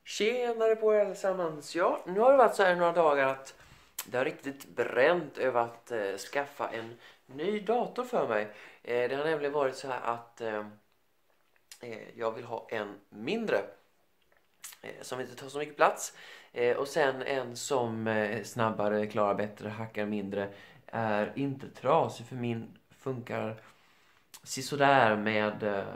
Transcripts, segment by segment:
Tjenare på er allesammans. Ja, nu har det varit så här några dagar att det har riktigt bränt över att skaffa en ny dator för mig. Det har nämligen varit så här att jag vill ha en mindre som inte tar så mycket plats. Och sen en som snabbare, klarar bättre, hackar mindre, är inte trasig, för min funkar sådär med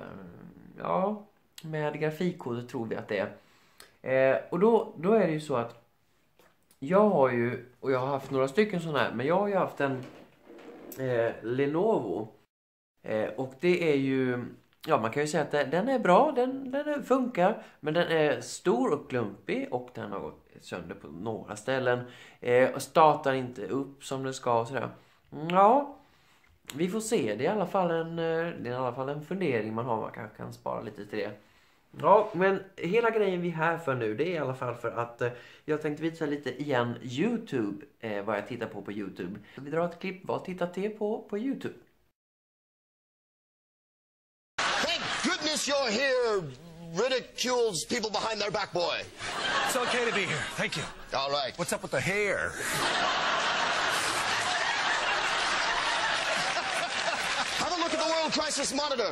med grafikkoder, tror vi att det är. Och då är det ju så att jag har haft några stycken sådana här, men jag har ju haft en Lenovo. Och det är ju, ja, man kan ju säga att den är bra, den funkar, men den är stor och klumpig och den har gått sönder på några ställen och startar inte upp som det ska och sådär. Ja, vi får se. Det är i alla fall en fundering man har. Man kanske kan spara lite till det. Ja, men hela grejen vi är här för nu, det är i alla fall för att jag tänkte visa lite igen YouTube, vad jag tittar på YouTube. Vi drar ett klipp, vad tittar till på YouTube? Thank goodness you're here, ridicules people behind their back, boy. It's okay to be here. Thank you. All right. What's up with the hair? Have a look at the World Crisis Monitor.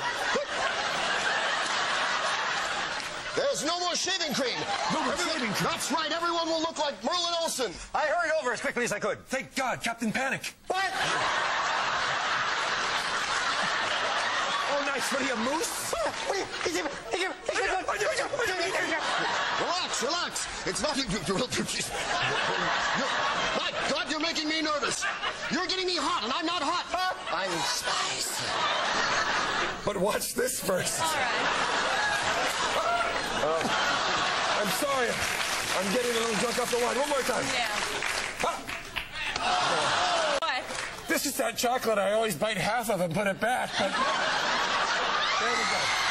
There's no more shaving cream. No more shaving cream. That's right. Everyone will look like Merlin Olsen. I hurried over as quickly as I could. Thank God, Captain Panic. What? Oh, nice. What are you, a moose? Relax. It's not... My God, you're making me nervous. You're getting me hot, and I'm not hot. I'm spicy. But watch this first. All right. I'm sorry. I'm getting a little drunk off the wine. One more time. Yeah. What? This is that chocolate I always bite half of and put it back. But there we go.